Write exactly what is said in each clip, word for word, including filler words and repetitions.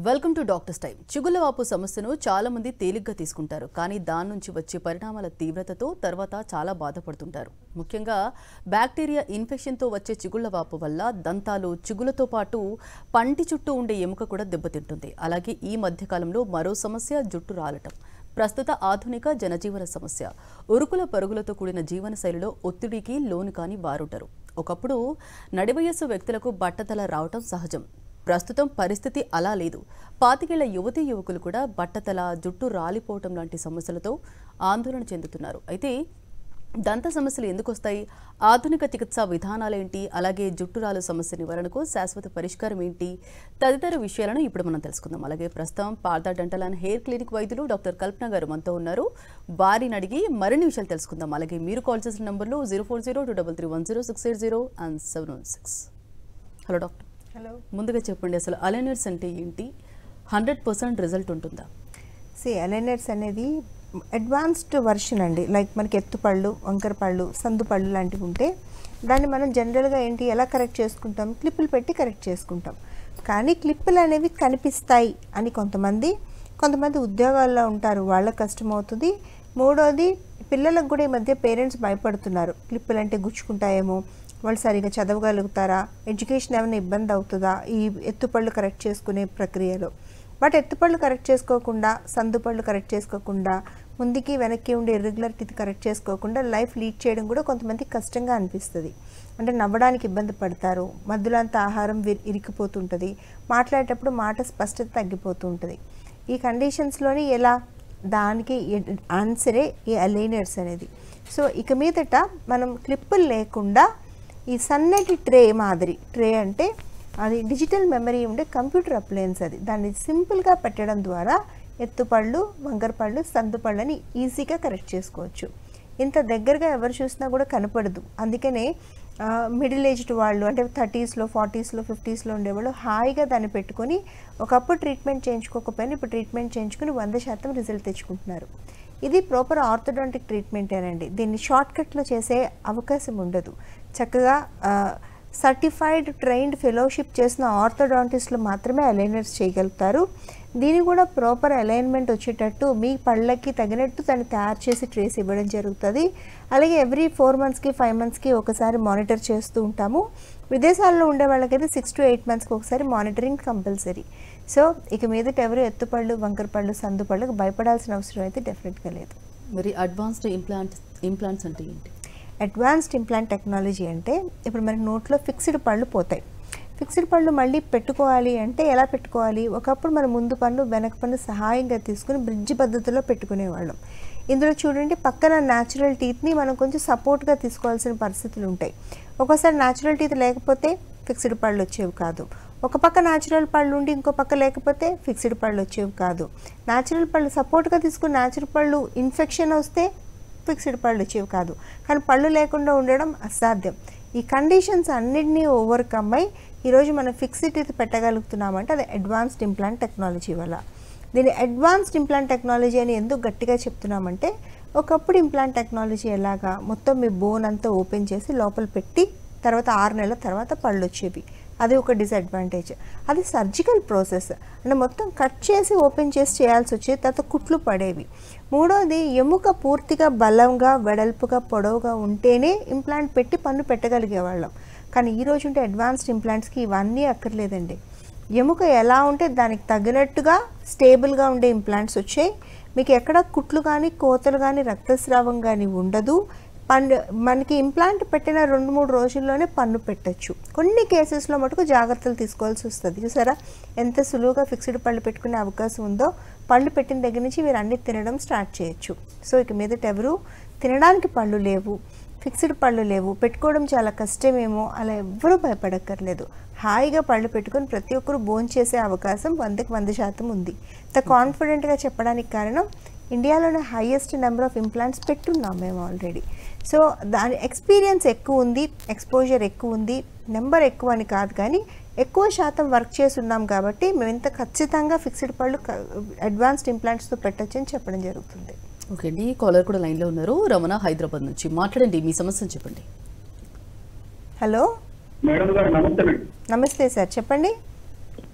Welcome to doctors time. చిగుళ్ళవాపు సమస్యను చాలా మంది తేలిగ్గా తీసుకుంటారు, కానీ దాని నుంచి వచ్చే పరిణామాల తీవ్రతతో తర్వాత చాలా బాధపడుతుంటారు. ముఖ్యంగా బ్యాక్టీరియా ఇన్ఫెక్షన్తో వచ్చే చిగుళ్ళవాపు వల్ల దంతాలు, చిగుళ్ళతో పాటు పంటి చుట్టూ ఉండే ఎముక కూడా దెబ్బతింటుంది. అలాగే ఈ మధ్యకాలంలో మరో సమస్య జుట్టు రాలటం. ప్రస్తుత ఆధునిక జనజీవన సమస్య. ఉరుకుల పరుగులతో కూడిన జీవనశైలిలో ఒత్తిడికి లోను కాని వారుంటారు. ఒకప్పుడు నడివయస్సు వ్యక్తులకు బట్టతల రావటం సహజం. ప్రస్తుతం పరిస్థితి అలా లేదు. పాతికేళ్ల యువతీ యువకులు కూడా బట్టతల, జుట్టు రాలిపోవటం లాంటి సమస్యలతో ఆందోళన చెందుతున్నారు. అయితే దంత సమస్యలు ఎందుకు వస్తాయి, ఆధునిక చికిత్సా విధానాలేంటి, అలాగే జుట్టు రాలు సమస్య నివారణకు శాశ్వత పరిష్కారం ఏంటి తదితర విషయాలను ఇప్పుడు మనం తెలుసుకుందాం. అలాగే ప్రస్తుతం Partha dental and hair clinic వైద్యులు డాక్టర్ కల్పన గారు మనతో ఉన్నారు. వారిని అడిగి మరిన్ని విషయాలు తెలుసుకుందాం. అలాగే మీరు కాల్ చేసిన నంబర్లు zero four zero two double three one zero six eight zero and seven one six. Hello doctor. Hello. ముందుగా చెప్పండి, అసలు అలైనర్స్ అంటే ఏంటి, హండ్రెడ్ పర్సెంట్ రిజల్ట్ ఉంటుందా? సి అలైనర్స్ అనేది అడ్వాన్స్డ్ వర్షన్ అండి. లైక్ మనకి ఎత్తుపళ్ళు, వంకర పళ్ళు, సందు పళ్ళు లాంటివి ఉంటే దాన్ని మనం జనరల్గా ఏంటి ఎలా కరెక్ట్ చేసుకుంటాం, క్లిప్పులు పెట్టి కరెక్ట్ చేసుకుంటాం. కానీ క్లిప్పులు అనేవి కనిపిస్తాయి అని కొంతమంది కొంతమంది ఉద్యోగాల్లో ఉంటారు, వాళ్ళకి కష్టమవుతుంది. మూడోది, పిల్లలకు కూడా ఈ మధ్య పేరెంట్స్ భయపడుతున్నారు, క్లిప్పులు అంటే గుచ్చుకుంటాయేమో, వాళ్ళు సరిగా చదవగలుగుతారా, ఎడ్యుకేషన్ ఏమైనా ఇబ్బంది అవుతుందా ఈ ఎత్తుపళ్ళు కరెక్ట్ చేసుకునే ప్రక్రియలో. బట్ ఎత్తుపళ్ళు కరెక్ట్ చేసుకోకుండా, సందుపళ్ళు కరెక్ట్ చేసుకోకుండా, ముందుకి వెనక్కి ఉండే ఇర్రెగ్యులర్ టీత్ కరెక్ట్ చేసుకోకుండా లైఫ్ లీడ్ చేయడం కూడా కొంతమందికి కష్టంగా అనిపిస్తుంది. అంటే నవ్వడానికి ఇబ్బంది పడతారు, మధ్యలో అంత ఆహారం ఇరికిపోతుంటుంది, మాట్లాడేటప్పుడు మాట స్పష్టత తగ్గిపోతూ ఉంటుంది. ఈ కండిషన్స్లోని ఎలా, దానికి ఆన్సరే ఈ అలైనర్స్ అనేది. సో ఇక మీదట మనం క్లిప్పులు లేకుండా ఈ సన్నటి ట్రే మాదిరి, ట్రే అంటే అది డిజిటల్ మెమరీ ఉండే కంప్యూటర్ అప్లయన్స్, అది దాన్ని సింపుల్గా పెట్టడం ద్వారా ఎత్తుపళ్ళు, వంకరపళ్ళు, సందుపళ్ళని ఈజీగా కరెక్ట్ చేసుకోవచ్చు. ఇంత దగ్గరగా ఎవరు చూసినా కూడా కనపడదు. అందుకనే మిడిల్ ఏజ్డ్ వాళ్ళు, అంటే థర్టీస్లో, ఫార్టీస్లో, ఫిఫ్టీస్లో ఉండేవాళ్ళు హాయిగా దాన్ని పెట్టుకొని ఒకప్పుడు ట్రీట్మెంట్ చేయించుకోకపోయినా ఇప్పుడు ట్రీట్మెంట్ చేయించుకుని వంద శాతం రిజల్ట్ తెచ్చుకుంటున్నారు. ఇది ప్రాపర్ ఆర్థోడాంటిక్ ట్రీట్మెంటేనండి. దీన్ని షార్ట్కట్లో చేసే అవకాశం ఉండదు. చక్కగా సర్టిఫైడ్ ట్రైన్డ్ ఫెలోషిప్ చేసిన ఆర్థోడాంటిస్టులు మాత్రమే అలైనర్స్ చేయగలుగుతారు. దీన్ని కూడా ప్రాపర్ అలైన్మెంట్ వచ్చేటట్టు మీ పళ్ళకి తగినట్టు దాన్ని తయారు చేసి ట్రేస్ ఇవ్వడం జరుగుతుంది. అలాగే ఎవ్రీ ఫోర్ మంత్స్కి ఫైవ్ మంత్స్కి ఒకసారి మానిటర్ చేస్తూ ఉంటాము. విదేశాల్లో ఉండే వాళ్ళకైతే సిక్స్ టు ఎయిట్ మంత్స్కి ఒకసారి మానిటరింగ్ కంపల్సరీ. సో ఇక మీదట ఎవరు ఎత్తుపళ్ళు, వంకరపళ్ళు, సందుపళ్ళకు భయపడాల్సిన అవసరం అయితే డెఫినెట్గా లేదు. మరి అడ్వాన్స్డ్ ఇంప్లాంట్ ఇంప్లాంట్స్ అంటే ఏంటి? అడ్వాన్స్డ్ ఇంప్లాంట్ టెక్నాలజీ అంటే ఇప్పుడు మనకి నోట్లో ఫిక్స్డ్ పళ్ళు పోతాయి. ఫిక్స్డ్ పళ్ళు మళ్ళీ పెట్టుకోవాలి అంటే ఎలా పెట్టుకోవాలి, ఒకప్పుడు మన ముందు పన్ను వెనక పన్ను సహాయంగా తీసుకుని బ్రిడ్జ్ పద్ధతిలో పెట్టుకునేవాళ్ళం. ఇందులో చూడండి, పక్కన న్యాచురల్ టీత్ని మనం కొంచెం సపోర్ట్గా తీసుకోవాల్సిన పరిస్థితులు ఉంటాయి. ఒక్కోసారి న్యాచురల్ టీత్ లేకపోతే ఫిక్స్డ్ పళ్ళు వచ్చేవి కాదు. ఒక పక్క న్యాచురల్ పళ్ళు ఉండి ఇంకో పక్క లేకపోతే ఫిక్స్డ్ పళ్ళు వచ్చేవి కాదు. న్యాచురల్ పళ్ళు సపోర్ట్గా తీసుకుని న్యాచురల్ పళ్ళు ఇన్ఫెక్షన్ వస్తే ఫిక్స్డ్ పళ్ళు వచ్చేవి కాదు. కానీ పళ్ళు లేకుండా ఉండడం అసాధ్యం. ఈ కండిషన్స్ అన్నింటినీ ఓవర్కమ్ అయి ఈరోజు మనం ఫిక్స్డ్ టీత్ పెట్టగలుగుతున్నామంటే అది అడ్వాన్స్డ్ ఇంప్లాంట్ టెక్నాలజీ వల్ల. దీన్ని అడ్వాన్స్డ్ ఇంప్లాంట్ టెక్నాలజీ అని ఎందుకు గట్టిగా చెప్తున్నామంటే, ఒకప్పుడు ఇంప్లాంట్ టెక్నాలజీ ఎలాగా మొత్తం మీ బోన్ అంతా ఓపెన్ చేసి లోపల పెట్టి తర్వాత ఆరు నెలల తర్వాత పళ్ళు వచ్చేవి. అది ఒక డిసడ్వాంటేజ్. అది సర్జికల్ ప్రాసెస్, అంటే మొత్తం కట్ చేసి ఓపెన్ చేసి చేయాల్సి వచ్చేది, తర్వాత కుట్లు పడేవి. మూడోది, ఎముక పూర్తిగా బలంగా, వెడల్పుగా, పొడవుగా ఉంటేనే ఇంప్లాంట్ పెట్టి పన్ను పెట్టగలిగేవాళ్ళం. కానీ ఈరోజు ఉంటే అడ్వాన్స్డ్ ఇంప్లాంట్స్కి ఇవన్నీ అక్కర్లేదండి. ఎముక ఎలా ఉంటే దానికి తగినట్టుగా స్టేబుల్గా ఉండే ఇంప్లాంట్స్ వచ్చాయి. మీకు ఎక్కడ కుట్లు కానీ, కోతలు కానీ, రక్తస్రావం కానీ ఉండదు. పన్ను మనకి ఇంప్లాంట్ పెట్టిన రెండు మూడు రోజుల్లోనే పన్ను పెట్టచ్చు. కొన్ని కేసెస్లో మటుకు జాగ్రత్తలు తీసుకోవాల్సి వస్తుంది. చూసారా ఎంత సులువుగా ఫిక్స్డ్ పళ్ళు పెట్టుకునే అవకాశం ఉందో. పళ్ళు పెట్టిన దగ్గర నుంచి మీరు అన్ని తినడం స్టార్ట్ చేయొచ్చు. సో ఇక మీదట ఎవరు తినడానికి పళ్ళు లేవు, ఫిక్స్డ్ పళ్ళు లేవు, పెట్టుకోవడం చాలా కష్టమేమో అలా ఎవ్వరూ భయపడక్కర్లేదు. హాయిగా పళ్ళు పెట్టుకొని ప్రతి ఒక్కరు భోంచేసే అవకాశం వందకి వంద శాతం ఉంది. ఇంత కాన్ఫిడెంట్గా చెప్పడానికి కారణం, ఇండియాలోనే హైయెస్ట్ నెంబర్ ఆఫ్ ఇంప్లాంట్స్ పెట్టున్నాం మేము ఆల్రెడీ. సో దాని ఎక్స్పీరియన్స్ ఎక్కువ ఉంది, ఎక్స్పోజర్ ఎక్కువ ఉంది, నెంబర్ ఎక్కువ అని కాదు, కానీ ఎక్కువ శాతం వర్క్ చేసి ఉన్నాం కాబట్టి మేము ఇంత ఖచ్చితంగా ఫిక్స్డ్ పళ్ళు అడ్వాన్స్డ్ ఇంప్లాంట్స్తో పెట్టచ్చు అని చెప్పడం జరుగుతుంది. ఓకే అండి, కాలర్ కూడా లైన్లో ఉన్నారు. రమణ హైదరాబాద్ నుంచి మాట్లాడండి, మీ సమస్యను చెప్పండి. హలో మేడం గారు, నమస్తే. నమస్తే సార్, చెప్పండి.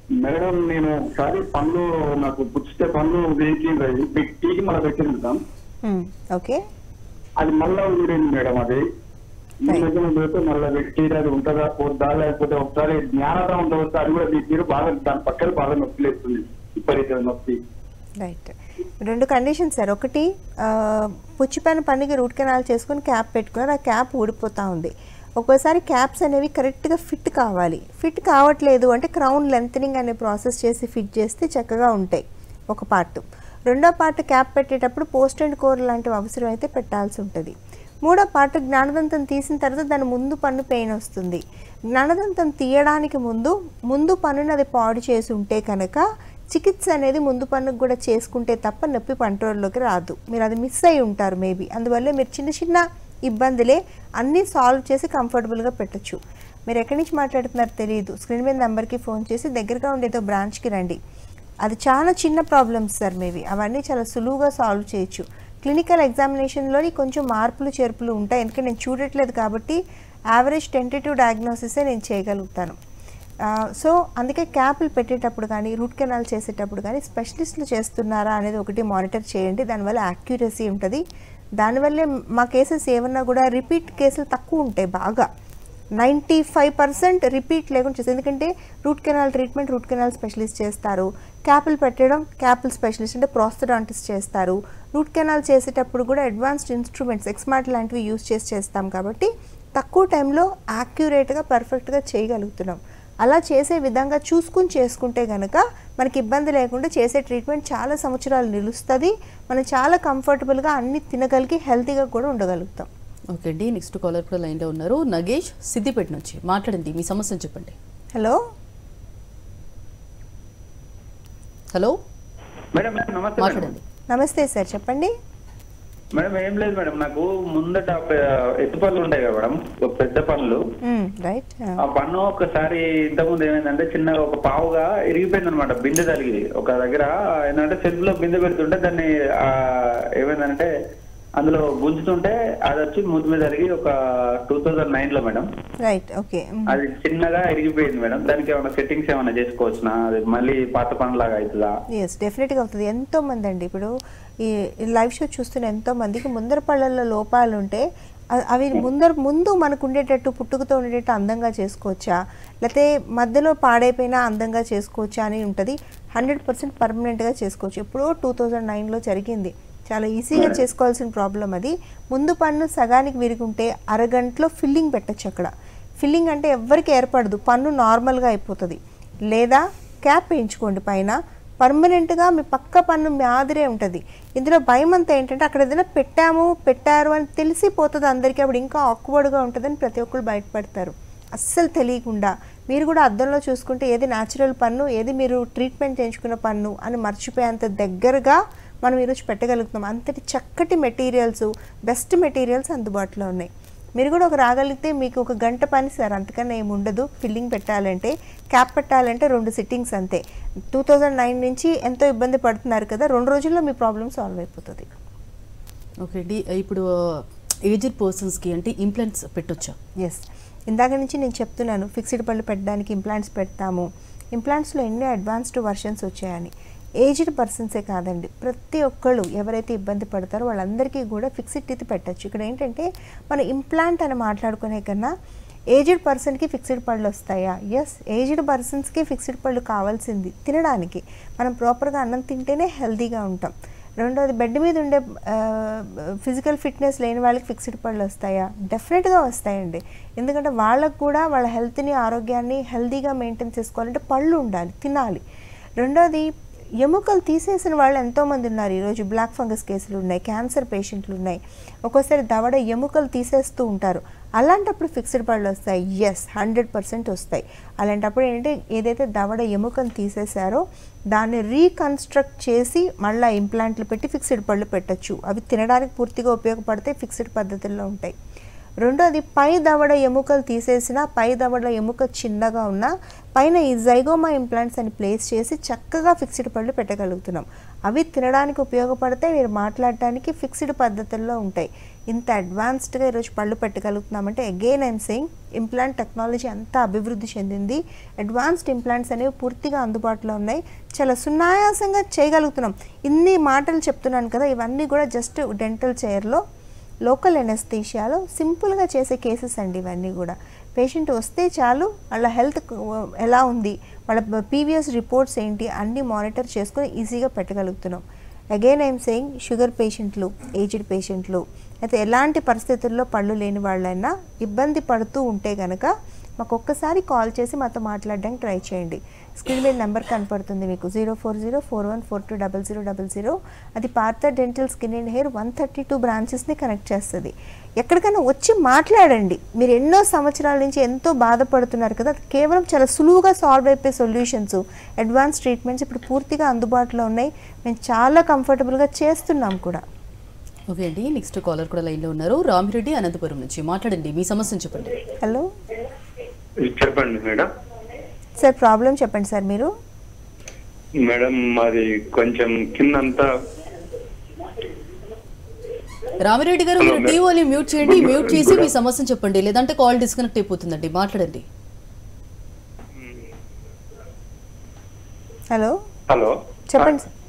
మేడం నేను ఒకసారి పనులు నాకు పుచ్చితే పనులు వేకి పెట్టి మళ్ళీ పెట్టింది సార్. ఓకే, అది మళ్ళా ఊరింది మేడం. అది ఈ మధ్యన పెడితే మళ్ళీ పెట్టి అది ఉంటుందా పోద్దా, లేకపోతే ఒకసారి జ్ఞానత ఉంటుంది, అది కూడా మీ తీరు బాగా దాని పక్కన బాగా నొప్పి లేస్తుంది, విపరీత నొప్పి. రైట్, రెండు కండిషన్స్ సార్. ఒకటి పుచ్చిపోయిన పన్నుకి రూట్ కెనాల్ చేసుకుని క్యాప్ పెట్టుకున్నారు, ఆ క్యాప్ ఊడిపోతూ ఉంది. ఒక్కోసారి క్యాప్స్ అనేవి కరెక్ట్గా ఫిట్ కావాలి, ఫిట్ కావట్లేదు అంటే క్రౌన్ లెంతనింగ్ అనే ప్రాసెస్ చేసి ఫిట్ చేస్తే చక్కగా ఉంటాయి ఒక పార్ట్. రెండో పార్ట్ క్యాప్ పెట్టేటప్పుడు పోస్ట్ అండ్ కోర్ లాంటివి అవసరం అయితే పెట్టాల్సి ఉంటుంది. మూడో పార్ట్ జ్ఞానదంతం తీసిన తర్వాత దాని ముందు పన్ను పెయిన్ వస్తుంది. జ్ఞానదంతం తీయడానికి ముందు ముందు పన్నుని అది పాడు చేసి ఉంటే కనుక చికిత్స అనేది ముందు పన్నుకు కూడా చేసుకుంటే తప్ప నొప్పి కంట్రోల్లోకి రాదు. మీరు అది మిస్ అయి ఉంటారు మేబీ, అందువల్ల మీరు చిన్న చిన్న ఇబ్బందులే అన్నీ సాల్వ్ చేసి కంఫర్టబుల్గా పెట్టచ్చు. మీరు ఎక్కడి నుంచి మాట్లాడుతున్నారో తెలియదు, స్క్రీన్ మీద నెంబర్కి ఫోన్ చేసి దగ్గరగా ఉండేదో బ్రాంచ్కి రండి. అది చాలా చిన్న ప్రాబ్లమ్స్ సార్ మేబీ, అవన్నీ చాలా సులువుగా సాల్వ్ చేయొచ్చు. క్లినికల్ ఎగ్జామినేషన్లోని కొంచెం మార్పులు చేర్పులు ఉంటాయి, ఎందుకంటే నేను చూడట్లేదు కాబట్టి యావరేజ్ టెంటేటివ్ డయాగ్నోసిసే నేను చేయగలుగుతాను. సో అందుకే క్యాప్లు పెట్టేటప్పుడు కానీ రూట్ కెనాల్ చేసేటప్పుడు కానీ స్పెషలిస్టులు చేస్తున్నారా అనేది ఒకటి మానిటర్ చేయండి, దానివల్ల యాక్యురసీ ఉంటుంది. దానివల్లే మా కేసెస్ ఏమన్నా కూడా రిపీట్ కేసులు తక్కువ ఉంటాయి, బాగా నైంటీ ఫైవ్ పర్సెంట్ రిపీట్ లేకుండా చేస్తారు. ఎందుకంటే root canal treatment root canal specialist చేస్తారు, క్యాపులు పెట్టడం క్యాపుల్ స్పెషలిస్ట్ అంటే ప్రాస్థడాంటిస్ట్ చేస్తారు. రూట్ కెనాల్ చేసేటప్పుడు కూడా అడ్వాన్స్డ్ ఇన్స్ట్రుమెంట్స్ ఎక్స్మార్ట్ లాంటివి యూజ్ చేసి చేస్తాం కాబట్టి తక్కువ టైంలో యాక్యురేట్గా పర్ఫెక్ట్గా చేయగలుగుతున్నాం. అలా చేసే విధంగా చూసుకుని చేసుకుంటే కనుక మనకి ఇబ్బంది లేకుండా చేసే ట్రీట్మెంట్ చాలా సంవత్సరాలు నిలుస్తుంది, మనం చాలా కంఫర్టబుల్గా అన్ని తినగలిగి హెల్తీగా కూడా ఉండగలుగుతాం. ఓకే అండి, నెక్స్ట్ కాలర్ కూడా లైన్లో ఉన్నారు. నగేష్ సిద్దిపేట నుంచి మాట్లాడండి, మీ సమస్యను చెప్పండి. హలో హలో మేడం, నమస్తే. మాట్లాడండి. నమస్తే సార్, చెప్పండి. మేడం ఏం లేదు మేడం, నాకు ముందట ఎత్తు పనులు ఉంటాయి కదా మేడం, పెద్ద పనులు. రైట్, ఆ పన్ను ఒకసారి ఇంతకుముందు ఏమైందంటే చిన్నగా ఒక పావుగా ఇరిగిపోయింది అనమాట, బిందె తగిలి ఒక దగ్గర. ఏంటంటే సెల్ఫ్ లో బిందె పెడుతుంటే దాన్ని ఏమైందంటే అందులో గుంజుతుంటే అది వచ్చి ముందు మీద జరిగి ఒక టూ థౌజండ్ నైన్ లో మేడం. Right, okay. అది చిన్నగా ఇరిగిపోయింది మేడం, దానికి ఏమైనా సెట్టింగ్స్ ఏమైనా చేసుకోవచ్చునా, అది మళ్ళీ పాత పనులాగా అవుతుందా? ఎస్, డెఫినెట్గా అవుతుంది. ఎంతో మంది అండి ఇప్పుడు ఈ లైవ్ షో చూస్తున్న ఎంతో మందికి ముందర పళ్ళల్లో లోపాలు ఉంటే అవి ముందర ముందు మనకు ఉండేటట్టు పుట్టుకతో ఉండేటట్టు అందంగా చేసుకోవచ్చా, లేకపోతే మధ్యలో పాడైపోయినా అందంగా చేసుకోవచ్చా అని ఉంటుంది. హండ్రెడ్ పర్సెంట్ పర్మనెంట్గా చేసుకోవచ్చు. ఎప్పుడో టూ థౌజండ్ నైన్లో జరిగింది, చాలా ఈజీగా చేసుకోవాల్సిన ప్రాబ్లం అది. ముందు పన్ను సగానికి విరుగుంటే అరగంటలో ఫిల్లింగ్ పెట్టచ్చు. అక్కడ ఫిల్లింగ్ అంటే ఎవరికి ఏర్పడదు, పన్ను నార్మల్గా అయిపోతుంది. లేదా క్యాప్ వేయించుకోండి పైన, పర్మనెంట్గా మీ పక్క పన్ను మాదిరే ఉంటుంది. ఇందులో భయం అంతా ఏంటంటే అక్కడ ఏదైనా పెట్టాము పెట్టారు అని తెలిసిపోతుంది అందరికీ, అప్పుడు ఇంకా ఆక్వర్డ్గా ఉంటుందని ప్రతి ఒక్కరు బయటపడతారు. అస్సలు తెలియకుండా మీరు కూడా అద్దంలో చూసుకుంటే ఏది న్యాచురల్ పన్ను, ఏది మీరు ట్రీట్మెంట్ చేయించుకున్న పన్ను అని మర్చిపోయేంత దగ్గరగా మనం ఈరోజు పెట్టగలుగుతాం. అంతటి చక్కటి మెటీరియల్స్, బెస్ట్ మెటీరియల్స్ అందుబాటులో ఉన్నాయి. మీరు కూడా ఒక రాగలిగితే మీకు ఒక గంట పని సార్, అంతకన్నా ఏమి ఉండదు. ఫిల్లింగ్ పెట్టాలంటే, క్యాప్ పెట్టాలంటే రెండు సిట్టింగ్స్ అంతే. టూ థౌజండ్ నైన్ నుంచి ఎంతో ఇబ్బంది పడుతున్నారు కదా, రెండు రోజుల్లో మీ ప్రాబ్లమ్ సాల్వ్ అయిపోతుంది. ఓకే అండి, ఇప్పుడు ఏజ్డ్ పర్సన్స్కి అంటే ఇంప్లాంట్స్ పెట్టొచ్చా? ఎస్, ఇందాక నుంచి నేను చెప్తున్నాను ఫిక్స్డ్ పళ్ళు పెట్టడానికి ఇంప్లాంట్స్ పెడతాము. ఇంప్లాంట్స్లో ఎన్నో అడ్వాన్స్డ్ వర్షన్స్ వచ్చాయని. ఏజ్డ్ పర్సన్సే కాదండి, ప్రతి ఒక్కళ్ళు ఎవరైతే ఇబ్బంది పడతారో వాళ్ళందరికీ కూడా ఫిక్స్డ్ టీత్ పెట్టచ్చు. ఇక్కడ ఏంటంటే మన ఇంప్లాంట్ అని మాట్లాడుకునే కన్నా ఏజ్డ్ పర్సన్కి ఫిక్స్డ్ పళ్ళు వస్తాయా? ఎస్, ఏజ్డ్ పర్సన్స్కి ఫిక్స్డ్ పళ్ళు కావాల్సింది తినడానికి. మనం ప్రాపర్గా అన్నం తింటేనే హెల్తీగా ఉంటాం. రెండోది బెడ్ మీద ఉండే ఫిజికల్ ఫిట్నెస్ లేని వాళ్ళకి ఫిక్స్డ్ పళ్ళు వస్తాయా? డెఫినెట్గా వస్తాయండి. ఎందుకంటే వాళ్ళకు కూడా వాళ్ళ హెల్త్ని ఆరోగ్యాన్ని హెల్తీగా మెయింటైన్ చేసుకోవాలంటే పళ్ళు ఉండాలి, తినాలి. రెండోది ఎముకలు తీసేసిన వాళ్ళు ఎంతోమంది ఉన్నారు ఈరోజు. బ్లాక్ ఫంగస్ కేసులు ఉన్నాయి, క్యాన్సర్ పేషెంట్లు ఉన్నాయి, ఒక్కోసారి దవడ ఎముకలు తీసేస్తూ ఉంటారు. అలాంటప్పుడు ఫిక్స్డ్ పళ్ళు వస్తాయి. ఎస్, హండ్రెడ్ పర్సెంట్ వస్తాయి. అలాంటప్పుడు ఏంటంటే ఏదైతే దవడ ఎముకలు తీసేశారో దాన్ని రీకన్స్ట్రక్ట్ చేసి మళ్ళీ ఇంప్లాంట్లు పెట్టి ఫిక్స్డ్ పళ్ళు పెట్టచ్చు. అవి తినడానికి పూర్తిగా ఉపయోగపడితే ఫిక్స్డ్ పద్ధతుల్లో ఉంటాయి. రెండోది పై దవడ ఎముకలు తీసేసిన పై దవడ ఎముక చిన్నగా ఉన్న పైన ఈ జైగోమా ఇంప్లాంట్స్ అని ప్లేస్ చేసి చక్కగా ఫిక్స్డ్ పళ్ళు పెట్టగలుగుతున్నాం. అవి తినడానికి ఉపయోగపడితే మీరు మాట్లాడటానికి ఫిక్స్డ్ పద్ధతుల్లో ఉంటాయి. ఇంత అడ్వాన్స్డ్గా ఈరోజు పళ్ళు పెట్టగలుగుతున్నామంటే again I'm saying implant technology అంతా అభివృద్ధి చెందింది. అడ్వాన్స్డ్ ఇంప్లాంట్స్ అనేవి పూర్తిగా అందుబాటులో ఉన్నాయి. చాలా సునాయాసంగా చేయగలుగుతున్నాం. ఇన్ని మాటలు చెప్తున్నాను కదా, ఇవన్నీ కూడా జస్ట్ డెంటల్ చైర్లో లోకల్ ఎనస్థీషియాలో సింపుల్గా చేసే కేసెస్ అండి. ఇవన్నీ కూడా పేషెంట్ వస్తే చాలు, వాళ్ళ హెల్త్ ఎలా ఉంది, వాళ్ళ ప్రీవియస్ రిపోర్ట్స్ ఏంటి అన్నీ మానిటర్ చేసుకొని ఈజీగా పెట్టగలుగుతున్నాం. అగైన్ ఐఎమ్ సెయింగ్ షుగర్ పేషెంట్లు, ఏజ్డ్ పేషెంట్లు, అయితే ఎలాంటి పరిస్థితుల్లో పళ్ళు లేని వాళ్ళైనా ఇబ్బంది పడుతూ ఉంటే కనుక మాకు ఒక్కసారి కాల్ చేసి మాతో మాట్లాడడానికి ట్రై చేయండి. స్క్రీన్ మీద నెంబర్ కనపడుతుంది మీకు, zero four zero four one four two double zero double zero. అది Partha dental skin and hair one thirty two బ్రాంచెస్ని కనెక్ట్ చేస్తుంది. ఎక్కడికైనా వచ్చి మాట్లాడండి. మీరు ఎన్నో సంవత్సరాల నుంచి ఎంతో బాధపడుతున్నారు కదా, కేవలం చాలా సులువుగా సాల్వ్ అయిపోయే సొల్యూషన్స్, అడ్వాన్స్ ట్రీట్మెంట్స్ ఇప్పుడు పూర్తిగా అందుబాటులో ఉన్నాయి. మేము చాలా కంఫర్టబుల్గా చేస్తున్నాం కూడా. ఓకే అండి, నెక్స్ట్ కాలర్ కూడా లైన్లో ఉన్నారు. రామిరెడ్డి అనంతపురం నుంచి మాట్లాడండి, మీ సమస్యను చెప్పండి. హలో చెప్పండి మేడం. సార్ ప్రాబ్లం చెప్పండి సార్. మీరు మేడం మాది కొంచెం కిందంతా. రామిరెడ్డి గారు మీరు టీవీని మ్యూట్ చేయండి, మ్యూట్ చేసి మీ సమస్యను చెప్పండి, లేదంటే కాల్ డిస్కనెక్ట్ అయిపోతుందండి. మాట్లాడండి. హలో హలో చెప్పండి సార్.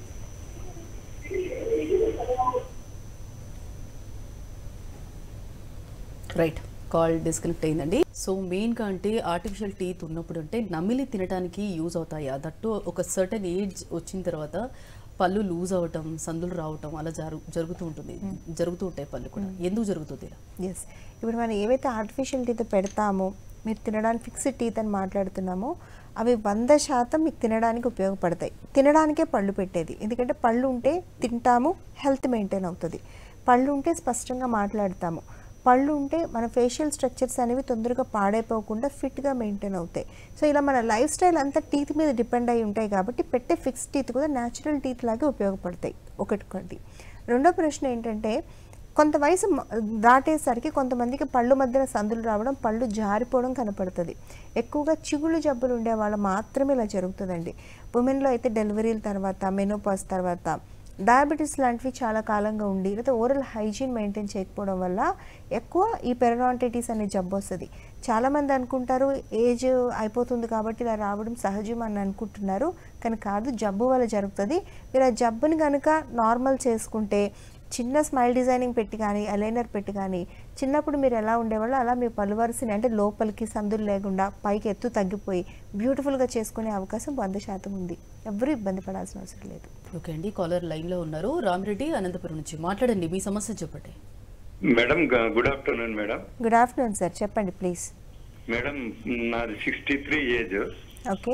రైట్, కాల్ డిస్కనెక్ట్ అయిందండి. సో మెయిన్గా అంటే ఆర్టిఫిషియల్ టీత్ ఉన్నప్పుడు అంటే నమిలి తినడానికి యూజ్ అవుతాయా? దట్టు ఒక సర్టన్ ఏజ్ వచ్చిన తర్వాత పళ్ళు లూజ్ అవ్వటం, సందులు రావటం అలా జరు జరుగుతూ ఉంటుంది, జరుగుతూ ఉంటాయి పళ్ళు కూడా. ఎందుకు జరుగుతుంది ఇలా? ఎస్, ఇప్పుడు మనం ఏవైతే ఆర్టిఫిషియల్ టీత్ పెడతామో, మీరు తినడానికి ఫిక్స్డ్ టీత్ అని మాట్లాడుతున్నామో, అవి వంద శాతం మీకు తినడానికి ఉపయోగపడతాయి. తినడానికే పళ్ళు పెట్టేది. ఎందుకంటే పళ్ళు ఉంటే తింటాము, హెల్త్ మెయింటైన్ అవుతుంది. పళ్ళు ఉంటే స్పష్టంగా మాట్లాడతాము. పళ్ళు ఉంటే మన ఫేషియల్ స్ట్రక్చర్స్ అనేవి తొందరగా పాడైపోకుండా ఫిట్గా మెయింటైన్ అవుతాయి. సో ఇలా మన లైఫ్ స్టైల్ అంతా టీత్ మీద డిపెండ్ అయి ఉంటాయి కాబట్టి పెట్టే ఫిక్స్డ్ టీత్ కూడా న్యాచురల్ టీత్ లాగే ఉపయోగపడతాయి. ఒకటి ఒకటి రెండో ప్రశ్న ఏంటంటే, కొంత వయసు దాటేసరికి కొంతమందికి పళ్ళు మధ్యన సందులు రావడం, పళ్ళు జారిపోవడం కనపడుతుంది. ఎక్కువగా చిగుళ్ళు జబ్బులు ఉండే వాళ్ళు మాత్రమే ఇలా జరుగుతుందండి. ఉమెన్లో అయితే డెలివరీల తర్వాత, మెనోపాజ్ తర్వాత, డయాబెటీస్ లాంటివి చాలా కాలంగా ఉండి, లేదా ఓరల్ హైజీన్ మెయింటైన్ చేయకపోవడం వల్ల ఎక్కువ ఈ పెరిడాంటైటిస్ అనే జబ్బు వస్తుంది. చాలామంది అనుకుంటారు ఏజ్ అయిపోతుంది కాబట్టి ఇలా రావడం సహజం అని అనుకుంటున్నారు, కానీ కాదు, జబ్బు వల్ల జరుగుతుంది. మీరు ఆ జబ్బుని కనుక నార్మల్ చేసుకుంటే, చిన్న స్మైల్ డిజైనింగ్ పెట్టి కానీ, అలైనర్ పెట్టి కానీ, చిన్నప్పుడు మీరు ఎలా ఉండేవాళ్ళు అలా మీ పళ్ళు వరుసని అంటే లోపలికి సందులు లేకుండా పైకి ఎత్తు తగ్గిపోయి బ్యూటిఫుల్గా చేసుకునే అవకాశం వంద శాతం ఉంది. ఎవరు ఇబ్బంది పడాల్సిన అవసరం లేదు. ఓకే అండి, కాలర్ లైన్లో ఉన్నారు. రామిరెడ్డి అనంతపురం నుంచి మాట్లాడండి, మీ సమస్య చెప్పండి. Madam good afternoon madam. Good afternoon sir, చెప్పండి ప్లీజ్. మేడం నాది సిక్స్టీ త్రీ ఏజ్. ఓకే,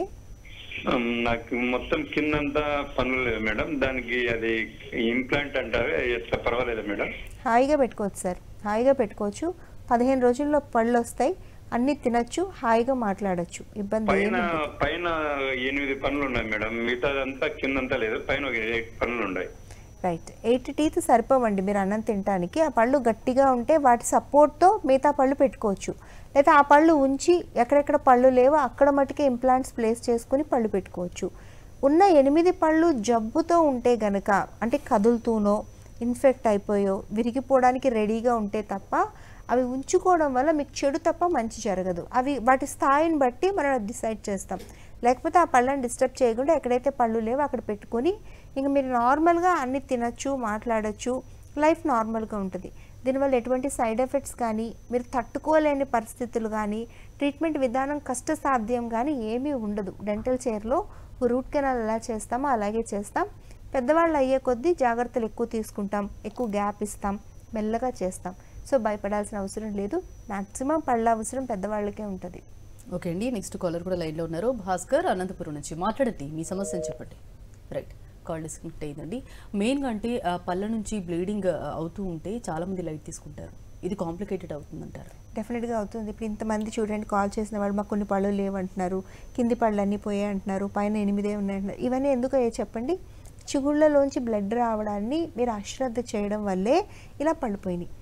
నాకు మొత్తం కిందంతా పనులు లేదు మేడం. దానికి అది ఇంప్లాంట్ అంటారు, ఎట్లా పర్వాలేదా మేడం? హాయిగా పెట్టుకోవచ్చు సార్, హాయిగా పెట్టుకోవచ్చు. పదిహేను రోజుల్లో పళ్ళు వస్తాయి, అన్ని తినచ్చు, హాయిగా మాట్లాడచ్చు, ఇబ్బంది పైన పైన ఎనిమిది పనులు ఉన్నాయి మేడం, మిగతాదంతా కిందంతా లేదు, పైన ఒక ఎయిట్ పనులు ఉన్నాయి. రైట్, ఎయిట్ టీత్ సరిపోవండి మీరు అన్నం తినడానికి. ఆ పళ్ళు గట్టిగా ఉంటే వాటి సపోర్ట్తో మిగతా పళ్ళు పెట్టుకోవచ్చు, లేదా ఆ పళ్ళు ఉంచి ఎక్కడెక్కడ పళ్ళు లేవో అక్కడ మటుకే ఇంప్లాంట్స్ ప్లేస్ చేసుకుని పళ్ళు పెట్టుకోవచ్చు. ఉన్న ఎనిమిది పళ్ళు జబ్బుతో ఉంటే గనక, అంటే కదులుతూనో ఇన్ఫెక్ట్ అయిపోయో విరిగిపోవడానికి రెడీగా ఉంటే తప్ప అవి ఉంచుకోవడం వల్ల మీకు చెడు తప్ప మంచి జరగదు. అవి వాటి స్థాయిని బట్టి మనం డిసైడ్ చేస్తాం. లేకపోతే ఆ పళ్ళని డిస్టర్బ్ చేయకుండా ఎక్కడైతే పళ్ళు లేవో అక్కడ పెట్టుకొని ఇంక మీరు నార్మల్గా అన్ని తినచ్చు, మాట్లాడచ్చు, లైఫ్ నార్మల్గా ఉంటుంది. దీనివల్ల ఎటువంటి సైడ్ ఎఫెక్ట్స్ కానీ, మీరు తట్టుకోలేని పరిస్థితులు కానీ, ట్రీట్మెంట్ విధానం కష్టసాధ్యం కానీ ఏమీ ఉండదు. డెంటల్ చైర్లో రూట్ కెనాల్ ఎలా చేస్తామో అలాగే చేస్తాం. పెద్దవాళ్ళు అయ్యే కొద్దీ జాగ్రత్తలు ఎక్కువ తీసుకుంటాం, ఎక్కువ గ్యాప్ ఇస్తాం, మెల్లగా చేస్తాం. సో భయపడాల్సిన అవసరం లేదు. మ్యాక్సిమం పళ్ళ అవసరం పెద్దవాళ్ళకే ఉంటుంది. ఓకే అండి, నెక్స్ట్ కాలర్ కూడా లైన్లో ఉన్నారు. భాస్కర్ అనంతపురం నుంచి మాట్లాడండి, మీ సమస్యను చెప్పండి. రైట్, కాల్ డిస్కనెక్ట్ అయిందండి. మెయిన్గా అంటే పళ్ళ నుంచి బ్లీడింగ్ అవుతూ ఉంటే చాలామంది లైట్ తీసుకుంటారు, ఇది కాంప్లికేటెడ్ అవుతుందంటారు? డెఫినెట్గా అవుతుంది. ఇప్పుడు ఇంతమంది చూడండి కాల్ చేసిన వాళ్ళు, మాకు కొన్ని పళ్ళు లేవంటున్నారు, కింది పళ్ళు అన్నీ పోయాయి అంటున్నారు, పైన ఎనిమిదే ఉన్నాయంటున్నారు. ఇవన్నీ ఎందుకు అయ్యే చెప్పండి? చిగుళ్ళలోంచి బ్లడ్ రావడాన్ని మీరు అశ్రద్ధ చేయడం వల్లే ఇలా పడిపోయినాయి.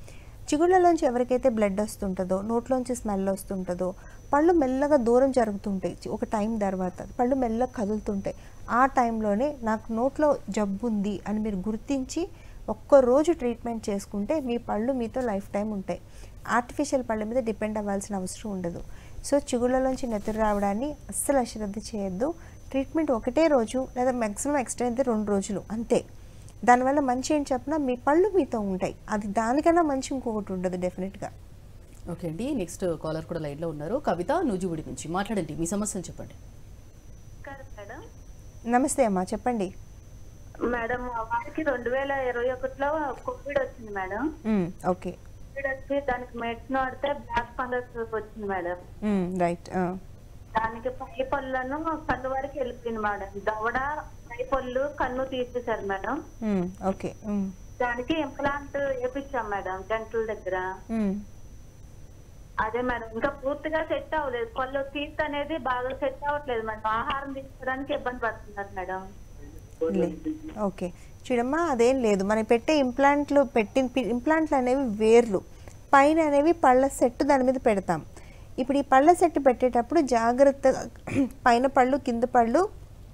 చిగుళ్ళలోంచి ఎవరికైతే బ్లడ్ వస్తుంటుందో, నోట్లోంచి స్మెల్ వస్తుంటుందో, పళ్ళు మెల్లగా దూరం జరుగుతుంటాయి. ఒక టైం తర్వాత పళ్ళు మెల్లగా కదులుతుంటాయి. ఆ టైంలోనే నాకు నోట్లో జబ్బు ఉంది అని మీరు గుర్తించి ఒక్కరోజు ట్రీట్మెంట్ చేసుకుంటే మీ పళ్ళు మీతో లైఫ్ టైం ఉంటాయి. ఆర్టిఫిషియల్ పళ్ళ మీద డిపెండ్ అవ్వాల్సిన అవసరం ఉండదు. సో చిగుళ్ళలోంచి నెత్తురు రావడాన్ని అస్సలు అశ్రద్ధ చేయొద్దు. ట్రీట్మెంట్ ఒకటే రోజు లేదా మ్యాక్సిమం ఎక్స్టెండ్ అయితే రెండు రోజులు అంతే. దానివల్ల మంచి ఏం చెప్పినా మీ పళ్ళు మీతో ఉంటాయి. అది దానికన్నా మంచి ఇంకొకటి ఉండదు డెఫినెట్గా. ఓకే అండి, నెక్స్ట్ కాలర్ కూడా లైన్లో ఉన్నారు. కవిత నూజివీడి నుంచి మాట్లాడండి, మీ సమస్యను చెప్పండి. మేడం నమస్తే అమ్మా, చెప్పండి. మేడం వారికి రెండు వేల ఇరవై ఒకటిలో కోవిడ్ వచ్చింది మేడం. ఓకే. కోవిడ్ వచ్చి దానికి మెడిసిన్ వాడితే బ్లాక్ ఫంగస్ వచ్చింది మేడం. రైట్. దానికి పై పళ్ళను కన్ను వరకు వెళ్ళిపోయింది మేడం. దవడ పై పళ్ళు కన్ను తీసేశారు మేడం. ఓకే. దానికి ఇంప్లాంట్ వేపించాం మేడం డెంటల్ దగ్గర. అదే మేడం ఇంకా పూర్తిగా సెట్ అవ్వలేదు. పళ్ళు తీత్ అనేది బాగా సెట్ అవ్వట్లేదు మేడం. ఆహారం తీసుకోవడానికి ఇబ్బంది పడుతున్నారు మేడం. ఓకే చూడమ్మా, అదేం లేదు. మనం పెట్టే ఇంప్లాంట్లు పెట్టిన ఇంప్లాంట్లు అనేవి వేర్లు, పైన అనేవి పళ్ళ సెట్ దాని మీద పెడతాం. ఇప్పుడు ఈ పళ్ళ సెట్ పెట్టేటప్పుడు జాగ్రత్తగా పైన పళ్ళు కింద పళ్ళు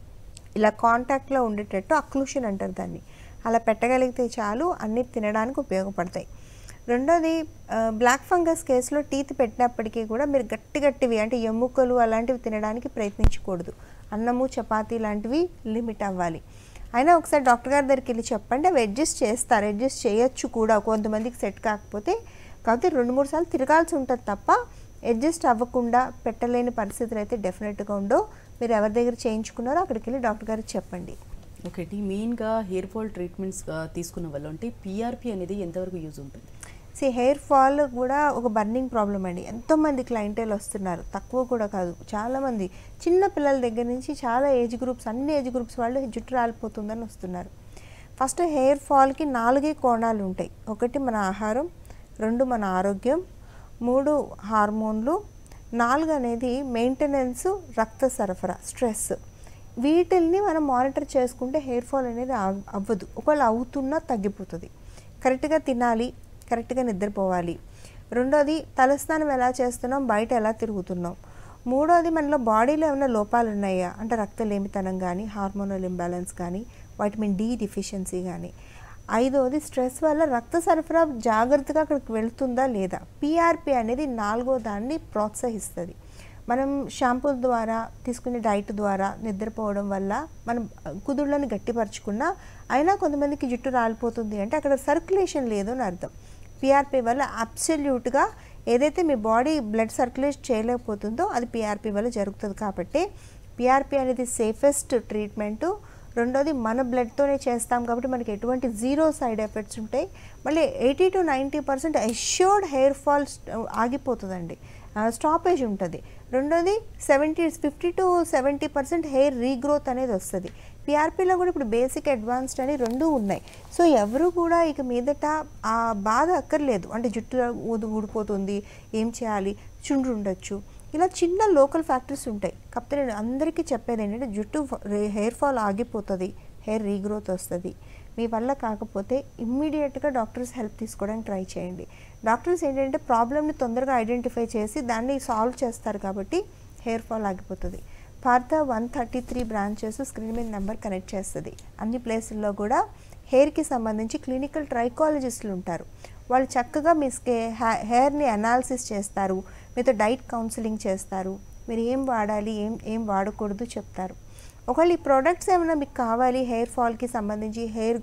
ఇలా కాంటాక్ట్లో ఉండేటట్టు అక్లూషన్ అంటారు దాన్ని, అలా పెట్టగలిగితే చాలు, అన్నీ తినడానికి ఉపయోగపడతాయి. రెండోది బ్లాక్ ఫంగస్ కేసులో టీత్ పెట్టినప్పటికీ కూడా మీరు గట్టి గట్టివి అంటే ఎముకలు అలాంటివి తినడానికి ప్రయత్నించకూడదు. అన్నము చపాతీ లాంటివి లిమిట్ అవ్వాలి. అయినా ఒకసారి డాక్టర్ గారి దగ్గరికి వెళ్ళి చెప్పండి, అవి అడ్జస్ట్ చేస్తారు. అడ్జస్ట్ చేయొచ్చు కూడా కొంతమందికి సెట్ కాకపోతే. కాకపోతే రెండు మూడు సార్లు తిరగాల్సి ఉంటుంది తప్ప అడ్జస్ట్ అవ్వకుండా పెట్టలేని పరిస్థితులు అయితే డెఫినెట్గా ఉండవు. మీరు ఎవరి దగ్గర చేయించుకున్నారో అక్కడికి వెళ్ళి డాక్టర్ గారికి చెప్పండి. ఓకే అండి, మెయిన్గా హెయిర్ ఫాల్ ట్రీట్మెంట్స్ తీసుకున్న వల్ల అంటే పీఆర్పీ అనేది ఎంతవరకు యూజ్ ఉంటుంది? సి హెయిర్ ఫాల్ కూడా ఒక బర్నింగ్ ప్రాబ్లం అండి. ఎంతోమంది క్లయింటేల్ వస్తున్నారు, తక్కువ కూడా కాదు. చాలామంది చిన్న పిల్లల దగ్గర నుంచి చాలా ఏజ్ గ్రూప్స్, అన్ని ఏజ్ గ్రూప్స్ వాళ్ళు జుట్టు రాలిపోతుందని వస్తున్నారు. ఫస్ట్ హెయిర్ ఫాల్కి నాలుగే కోణాలు ఉంటాయి. ఒకటి మన ఆహారం, రెండు మన ఆరోగ్యం, మూడు హార్మోన్లు, నాలుగు అనేది మెయింటెనెన్స్, రక్త సరఫరా, స్ట్రెస్. వీటిల్ని మనం మానిటర్ చేసుకుంటే హెయిర్ ఫాల్ అనేది అవ్వదు. ఒకవేళ అవుతున్నా తగ్గిపోతుంది. కరెక్ట్గా తినాలి, కరెక్ట్గా నిద్రపోవాలి. రెండోది తలస్నానం ఎలా చేస్తున్నాం, బయట ఎలా తిరుగుతున్నాం. మూడోది మనలో బాడీలో ఏమైనా లోపాలు ఉన్నాయా అంటే రక్తలేమితనం కానీ, హార్మోనల్ ఇంబ్యాలెన్స్ కానీ, వైటమిన్ డి డిఫిషియన్సీ కానీ. ఐదోది స్ట్రెస్ వల్ల రక్త సరఫరా జాగ్రత్తగా అక్కడికి వెళుతుందా లేదా. పీఆర్పీ అనేది నాలుగో దాన్ని ప్రోత్సహిస్తుంది. మనం షాంపూల ద్వారా తీసుకునే డైట్ ద్వారా నిద్రపోవడం వల్ల మనం కుదుళ్ళని గట్టిపరచుకున్నా అయినా కొంతమందికి జుట్టు రాలిపోతుంది అంటే అక్కడ సర్క్యులేషన్ లేదు అని అర్థం. పీఆర్పీ వల్ల అబ్సల్యూట్గా ఏదైతే మీ బాడీ బ్లడ్ సర్క్యులేట్ చేయలేకపోతుందో అది పీఆర్పీ వల్ల జరుగుతుంది. కాబట్టి పీఆర్పీ అనేది సేఫెస్ట్ ట్రీట్మెంటు. రెండోది మన బ్లడ్తోనే చేస్తాం కాబట్టి మనకి ఎటువంటి జీరో సైడ్ ఎఫెక్ట్స్ ఉంటాయి. మళ్ళీ eighty to ninety percent assured hair fall ఆగిపోతుందండి, స్టాపేజ్ ఉంటుంది. రెండోది seventy fifty to seventy percent hair regrowth అనేది వస్తుంది. పీఆర్పీలో కూడా ఇప్పుడు బేసిక్ అడ్వాన్స్డ్ అని రెండూ ఉన్నాయి. సో ఎవరు కూడా ఇక మీదట ఆ బాధ అక్కర్లేదు. అంటే జుట్టు ఊదు ఊడిపోతుంది, ఏం చేయాలి, చుండ్రు ఉండొచ్చు, ఇలా చిన్న లోకల్ ఫ్యాక్టర్స్ ఉంటాయి. కాకపోతే నేను అందరికీ చెప్పేది ఏంటంటే జుట్టు హెయిర్ ఫాల్ ఆగిపోతుంది, హెయిర్ రీగ్రోత్ వస్తుంది. మీ వల్ల కాకపోతే ఇమ్మీడియట్గా డాక్టర్స్ హెల్ప్ తీసుకోవడానికి ట్రై చేయండి. డాక్టర్స్ ఏంటంటే ప్రాబ్లమ్ని తొందరగా ఐడెంటిఫై చేసి దాన్ని సాల్వ్ చేస్తారు కాబట్టి హెయిర్ ఫాల్ ఆగిపోతుంది. Partha one thirty three branches screen మీద నెంబర్ కనెక్ట్ చేస్తుంది. అన్ని ప్లేసుల్లో కూడా హెయిర్కి సంబంధించి క్లినికల్ ట్రైకాలజిస్టులు ఉంటారు. వాళ్ళు చక్కగా మీ స్కే హెయిర్ని అనాలిసిస్ చేస్తారు, మీతో డైట్ కౌన్సిలింగ్ చేస్తారు, మీరు ఏం వాడాలి ఏం ఏం వాడకూడదు చెప్తారు. ఒకవేళ ఈ ప్రోడక్ట్స్ ఏమైనా మీకు కావాలి హెయిర్ ఫాల్కి సంబంధించి, hair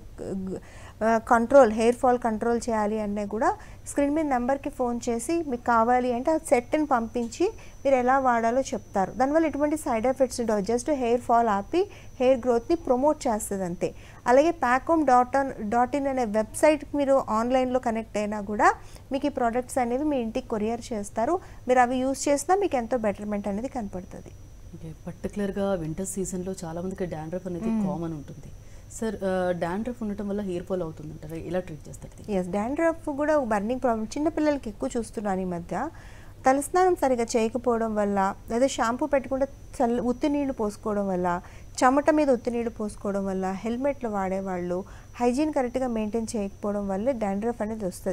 control hair fall control చేయాలి అనే కూడా స్క్రీన్ మీద నెంబర్కి ఫోన్ చేసి మీకు కావాలి అంటే ఆ సెట్ని పంపించి మీరు ఎలా వాడాలో చెప్తారు. దానివల్ల ఎటువంటి సైడ్ ఎఫెక్ట్స్ ఉండవు. జస్ట్ హెయిర్ ఫాల్ ఆపి హెయిర్ గ్రోత్ని ప్రమోట్ చేస్తుంది అంతే. అలాగే ప్యాకోమ్ డాట్ ఆన్ డాట్ ఇన్ అనే వెబ్సైట్కి మీరు ఆన్లైన్లో కనెక్ట్ అయినా కూడా మీకు ఈ ప్రోడక్ట్స్ అనేవి మీ ఇంటికి కొరియర్ చేస్తారు. మీరు అవి యూజ్ చేసినా మీకు ఎంతో బెటర్మెంట్ అనేది కనపడుతుంది. ఓకే, పర్టికులర్గా వింటర్ సీజన్లో చాలామందికి డాండ్రఫ్ అనేది కామన్ ఉంటుంది. సార్ డాండ్రఫ్ ఉండటం వల్ల హెయిర్ ఫాల్ అవుతుందంటారా, ఎలా ట్రీట్ చేస్తారు? ఎస్, డాండ్రఫ్ కూడా ఒక బర్నింగ్ ప్రాబ్లం చిన్నపిల్లలకి ఎక్కువ చూస్తున్నాను ఈ మధ్య. తలస్నానం సరిగా చేయకపోవడం వల్ల, లేదా షాంపూ పెట్టుకుంటే చల్ల ఉత్తి నీళ్లు పోసుకోవడం వల్ల, చెమట మీద ఉత్తి నీళ్లు పోసుకోవడం వల్ల, హెల్మెట్లు వాడేవాళ్ళు హైజీన్ కరెక్ట్గా మెయింటైన్ చేయకపోవడం వల్ల డాండ్రఫ్ అనేది వస్తుంది.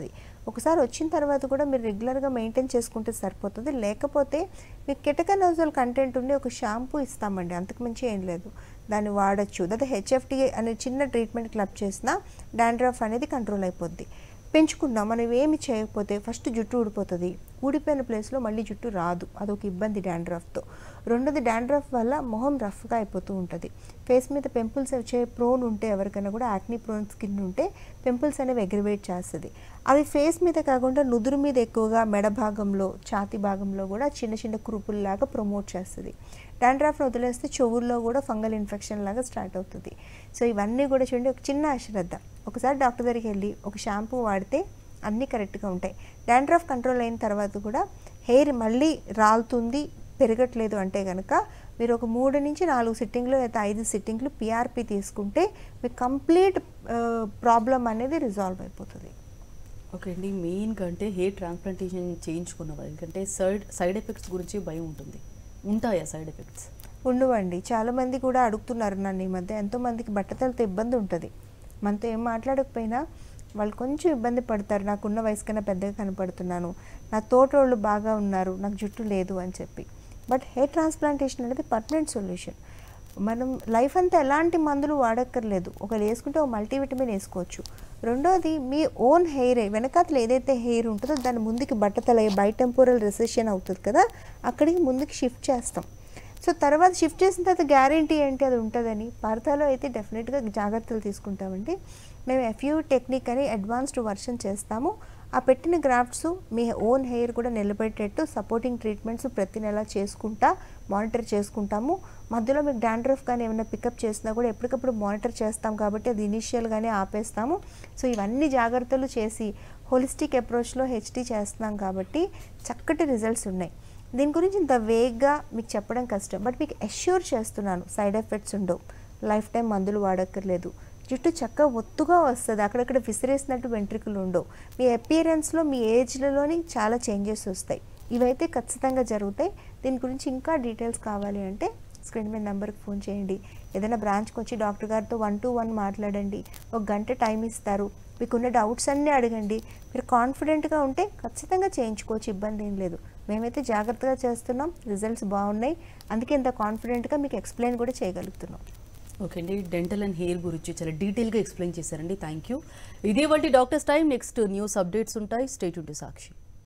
ఒకసారి వచ్చిన తర్వాత కూడా మీరు రెగ్యులర్గా మెయింటైన్ చేసుకుంటే సరిపోతుంది. లేకపోతే మీకు కెటకనోజోల్ కంటెంట్ ఉండి ఒక షాంపూ ఇస్తామండి, అంతకు మించి ఏం లేదు, దాన్ని వాడచ్చు. అదే హెచ్ఎఫ్టీ అనే చిన్న ట్రీట్మెంట్ క్లబ్ చేసినా డాండ్రఫ్ అనేది కంట్రోల్ అయిపోద్ది. పెంచుకున్నాం మనం ఏమి చేయకపోతే ఫస్ట్ జుట్టు ఊడిపోతుంది, ఊడిపోయిన ప్లేస్లో మళ్ళీ జుట్టు రాదు, అదొక ఇబ్బంది డాండ్రఫ్తో. రెండోది డాండ్రఫ్ వల్ల మొహం రఫ్గా అయిపోతూ ఉంటుంది. ఫేస్ మీద పింపుల్స్ వచ్చే ప్రోన్ ఉంటే ఎవరికైనా కూడా యాక్నీ ప్రోన్ స్కిన్ ఉంటే పింపుల్స్ అనేవి ఎగ్రివేట్ చేస్తుంది. అవి ఫేస్ మీద కాకుండా నుదురు మీద ఎక్కువగా మెడ భాగంలో ఛాతీ భాగంలో కూడా చిన్న చిన్న కురుపుల్లాగా ప్రమోట్ చేస్తుంది. డాండ్రఫ్ను వదిలేస్తే చెవుల్లో కూడా ఫంగల్ ఇన్ఫెక్షన్ లాగా స్టార్ట్ అవుతుంది. సో ఇవన్నీ కూడా చూడండి, ఒక చిన్న అశ్రద్ధ. ఒకసారి డాక్టర్ దగ్గరికి వెళ్ళి ఒక షాంపూ వాడితే అన్నీ కరెక్ట్గా ఉంటాయి. డాండ్రఫ్ కంట్రోల్ అయిన తర్వాత కూడా హెయిర్ మళ్ళీ రాలుతుంది, పెరగట్లేదు అంటే కనుక మీరు ఒక మూడు నుంచి నాలుగు సిట్టింగ్లు లేదా ఐదు సిట్టింగ్లు పిఆర్పి తీసుకుంటే మీకు కంప్లీట్ ప్రాబ్లం అనేది రిజాల్వ్ అయిపోతుంది. ఓకే అండి, మెయిన్ కంటే హెయిర్ ట్రాన్స్ప్లాంటేషన్ చేయించుకున్న వాళ్ళకంటే సైడ్ సైడ్ ఎఫెక్ట్స్ గురించి భయం ఉంటుంది. ఉంటాయా సైడ్ ఎఫెక్ట్స్? ఉండవండి. చాలామంది కూడా అడుగుతున్నారు నన్ను ఈ మధ్య. ఎంతోమందికి బట్టతలతో ఇబ్బంది ఉంటుంది, మనతో ఏం మాట్లాడకపోయినా వాళ్ళు కొంచెం ఇబ్బంది పడతారు. నాకున్న వయసు కన్నా పెద్దగా కనపడుతున్నాను, నా తోటోళ్ళు బాగా ఉన్నారు, నాకు జుట్టు లేదు అని చెప్పి. బట్ హెయిర్ ట్రాన్స్ప్లాంటేషన్ అనేది పర్మనెంట్ సొల్యూషన్. మనం లైఫ్ అంతా ఎలాంటి మందులు వాడక్కర్లేదు. ఒకవేళ వేసుకుంటే ఒక మల్టీవిటమిన్ వేసుకోవచ్చు. రెండోది మీ ఓన్ హెయిర్, వెనకాతలు ఏదైతే హెయిర్ ఉంటుందో దాని ముందుకి బట్టతల బైటెంపోరల్ రిసెషన్ అవుతుంది కదా, అక్కడికి ముందుకు షిఫ్ట్ చేస్తాం. సో తర్వాత షిఫ్ట్ చేసిన తర్వాత గ్యారంటీ ఏంటి అది ఉంటుందని. భారతాలో అయితే డెఫినెట్గా జాగ్రత్తలు తీసుకుంటామండి. మేము ఎఫ్యూ టెక్నిక్ అని అడ్వాన్స్డ్ వర్షన్ చేస్తాము. ఆ పెట్టిన గ్రాఫ్ట్స్ మీ ఓన్ హెయిర్ కూడా నిలబెట్టేట్టు సపోర్టింగ్ ట్రీట్మెంట్స్ ప్రతి నెల చేసుకుంటా మానిటర్ చేసుకుంటాము. మధ్యలో మీకు డాండ్రఫ్ కానీ ఏమైనా పికప్ చేసినా కూడా ఎప్పటికప్పుడు మానిటర్ చేస్తాం కాబట్టి అది ఇనీషియల్గానే ఆపేస్తాము. సో ఇవన్నీ జాగ్రత్తలు చేసి హోలిస్టిక్ అప్రోచ్లో హెచ్డీ చేస్తున్నాం కాబట్టి చక్కటి రిజల్ట్స్ ఉన్నాయి. దీని గురించి ఇంత వేగ్గా మీకు చెప్పడం కష్టం, బట్ మీకు అష్యూర్ చేస్తున్నాను సైడ్ ఎఫెక్ట్స్ ఉండవు, లైఫ్ టైం మందులు వాడక్కర్లేదు, జుట్టు చక్కగా ఒత్తుగా వస్తుంది, అక్కడక్కడ విసిరేసినట్టు వెంట్రుకలు ఉండవు, మీ అపియరెన్స్లో మీ ఏజ్లలోని చాలా చేంజెస్ వస్తాయి. ఇవైతే ఖచ్చితంగా జరుగుతాయి. దీని గురించి ఇంకా డీటెయిల్స్ కావాలి అంటే స్క్రీన్ మీద నెంబర్కి ఫోన్ చేయండి. ఏదైనా బ్రాంచ్కి వచ్చి డాక్టర్ గారితో వన్ టు వన్ మాట్లాడండి, ఒక గంట టైం ఇస్తారు, మీకున్న డౌట్స్ అన్నీ అడగండి. మీరు కాన్ఫిడెంట్గా ఉంటే ఖచ్చితంగా చేయించుకోవచ్చు, ఇబ్బంది ఏం లేదు. మేమైతే జాగ్రత్తగా చేస్తున్నాం, రిజల్ట్స్ బాగున్నాయి, అందుకే ఇంత కాన్ఫిడెంట్గా మీకు ఎక్స్ప్లెయిన్ కూడా చేయగలుగుతున్నాం. ఓకే అండి, డెంటల్ అండ్ హెయిర్ గురించి చాలా డీటెయిల్గా ఎక్స్ప్లెయిన్ చేశారండి. Thank you. ఇదే వంటి doctors time. Next news updates ఉంటాయి. Stay tune to Sakshi.